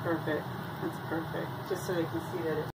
perfect. That's perfect. Just so they can see that it's